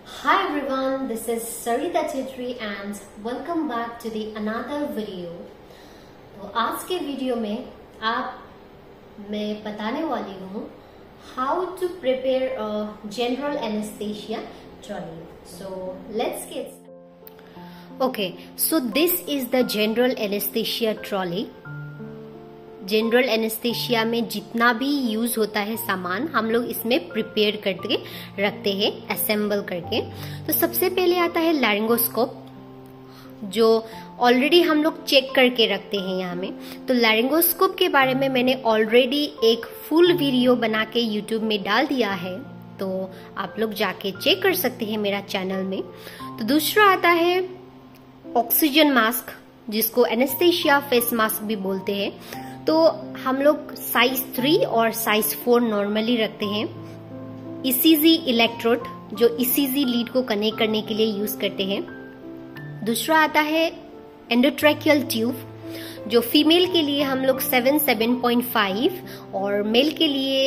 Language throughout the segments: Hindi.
Hi everyone, this is Sarita Chitri and welcome back to the another video। तो आज के वीडियो में मैं बताने वाली हूँ how to prepare a general anesthesia trolley। So let's get started। Okay, so this is the general anesthesia trolley। General anaesthesia में जितना भी यूज होता है सामान हम लोग इसमें प्रिपेयर करके रखते हैं, असेंबल करके। तो सबसे पहले आता है लैरिंगोस्कोप, जो ऑलरेडी हम लोग चेक करके रखते हैं यहाँ में। तो लैरिंगोस्कोप के बारे में मैंने ऑलरेडी एक फुल वीडियो बना के यूट्यूब में डाल दिया है, तो आप लोग जाके चेक कर सकते हैं मेरा चैनल में। तो दूसरा आता है ऑक्सीजन मास्क, जिसको एनेस्थेशिया फेस मास्क भी बोलते हैं। तो हम लोग साइज 3 और साइज 4 नॉर्मली रखते हैं। ईसीजी इलेक्ट्रोड, जो ईसीजी लीड को कनेक्ट करने के लिए यूज करते हैं। दूसरा आता है एंडोट्रैकियल ट्यूब, जो फीमेल के लिए हम लोग 7.5 और मेल के लिए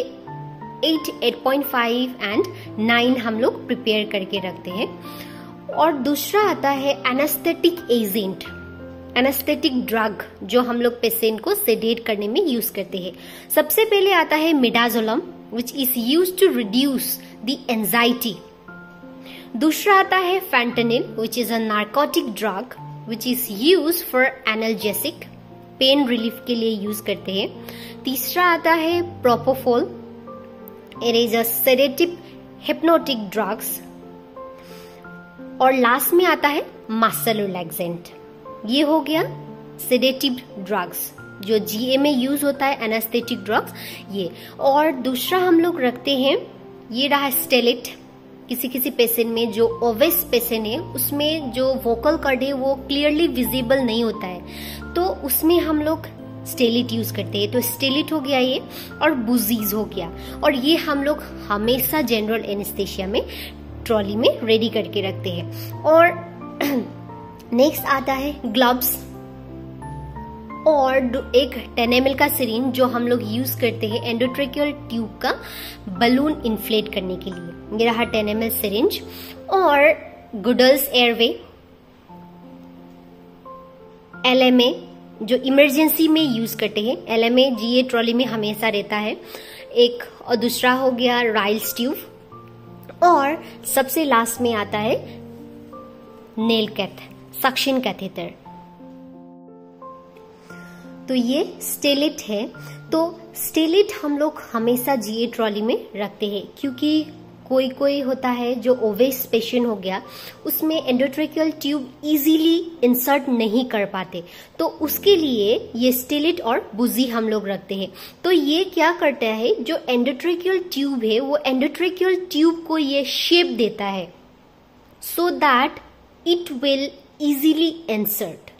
8.5 एंड 9 हम लोग प्रिपेयर करके रखते हैं। और दूसरा आता है एनेस्थेटिक एजेंट, एनेस्थेटिक ड्रग, जो हम लोग पेशेंट को सेडेट करने में यूज करते हैं। सबसे पहले आता है midazolam, which is use to reduce the anxiety. दूसरा आता है fentanyl, which is a narcotic drug which is use for analgesic, pain relief के लिए यूज करते हैं। तीसरा आता है propofol, it is a sedative hypnotic drugs. और लास्ट में आता है मसल रिलैक्सेंट। ये हो गया सेडेटिव ड्रग्स, जो जीए में यूज होता है, एनेस्थेटिक ड्रग्स ये। और दूसरा हम लोग रखते हैं, ये रहा स्टेलिट। किसी किसी पेशेंट में, जो ओवेस पेशेंट है, उसमें जो वोकल कॉर्ड है वो क्लियरली विजिबल नहीं होता है, तो उसमें हम लोग स्टेलिट यूज करते हैं। तो स्टेलिट हो गया ये, और बुजीज हो गया। और ये हम लोग हमेशा जनरल एनेस्थेशिया में ट्रॉली में रेडी करके रखते हैं। और नेक्स्ट आता है ग्लव्स और एक 10 ml का सिरिंज, जो हम लोग यूज करते हैं एंडोट्रेकियल ट्यूब का बलून इन्फ्लेट करने के लिए। ये रहा 10 ml सिरिंज। और गुडल्स एयरवे, LMA, जो इमरजेंसी में यूज करते हैं। LMA जीए ट्रॉली में हमेशा रहता है एक। और दूसरा हो गया राइल्स ट्यूब। और सबसे लास्ट में आता है नेल कैथ, सक्शन कैथेटर। तो ये स्टेलिट है। तो स्टेलिट हम लोग हमेशा जीए ट्रॉली में रखते हैं, क्योंकि कोई कोई होता है जो ओवेस पेशेंट हो गया, उसमें एंडोट्रेकियल ट्यूब इजीली इंसर्ट नहीं कर पाते, तो उसके लिए ये स्टेलिट और बुजी हम लोग रखते हैं। तो ये क्या करता है, जो एंडोट्रेकियल ट्यूब है वो एंडोट्रेकियल ट्यूब को ये शेप देता है, so that it will easily insert।